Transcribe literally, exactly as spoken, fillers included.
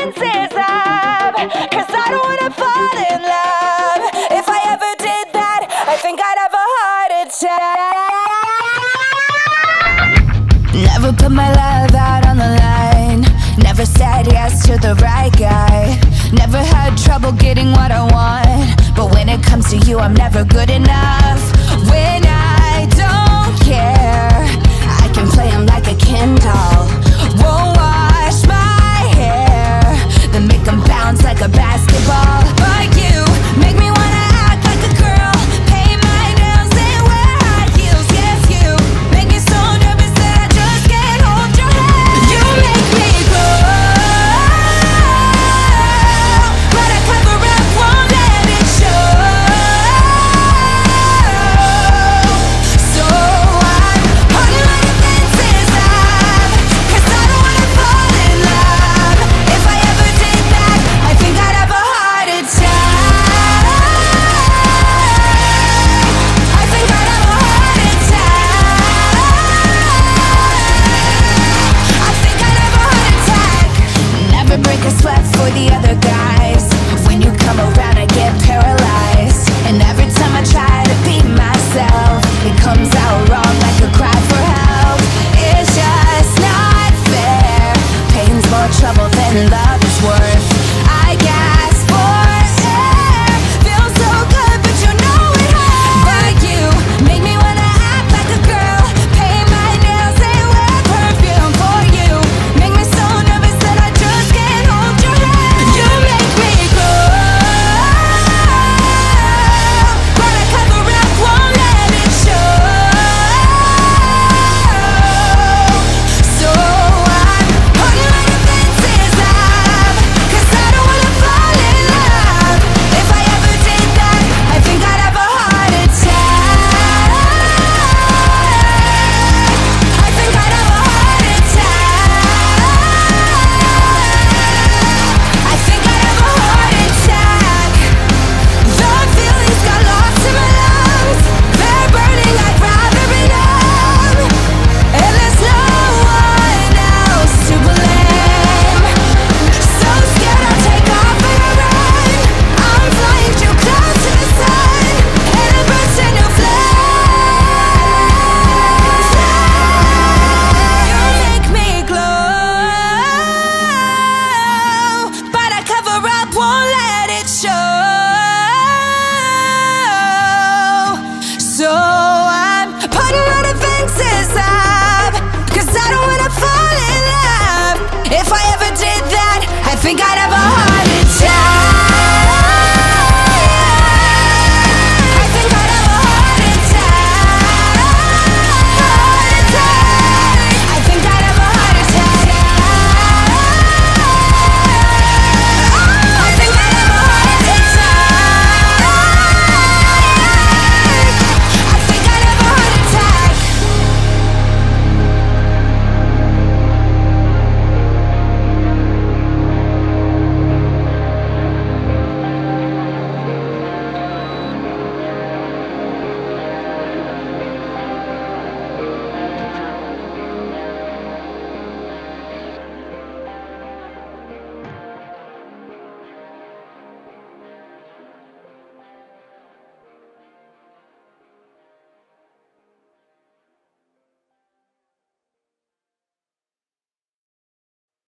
fences up, 'cause I don't wanna fall in love. If I ever did that, I think I'd have a heart attack. Never put my love out on the line, never said yes to the right guy, never had trouble getting what I want, but when it comes to you, I'm never good enough. When I don't care, I can play him like a Ken doll. Won't wash my hair, then make him bounce like a basketball. But you make me wanna act like a girl, paint my nails and wear high heels. Yes, you make me so nervous that I just can't hold your hand. You make me glow, but I cover up, won't let it show. So I'm putting my defenses up, 'cause I don't wanna fall in love. If I ever did that, I think I'd have a heart attack. I think I'd have a heart attack. I think I'd have a heart attack. Never break a sweat for the other guys. When you come around, I get paralyzed. And every time I try to be myself, it comes out wrong like a cry for help. It's just not fair. Pain's more trouble than love is worth. I gasp for air. Feels so good, but you know it hurts. But you make me wanna act like a girl, paint my nails and wear perfume. For you make me so nervous that I just can't hold your hand. You make me glow, but I cover up, won't let it show. So I'm putting my defenses up, 'cause I don't wanna fall in love. If I ever did that, I think I'd have a heart attack. I think I'd have a heart attack. I think I'd have a heart attack. The feelings got lost in my lungs, they're burning, I'd rather be numb. And there's no one else to blame. So scared I'll take off and I run. I'm flying too close to the sun, and it bursts into flames. You make me glow, but I cover up, won't let it show. So I'm putting my defenses up, 'cause I don't wanna fall in love. If I ever did that, I think I'd have a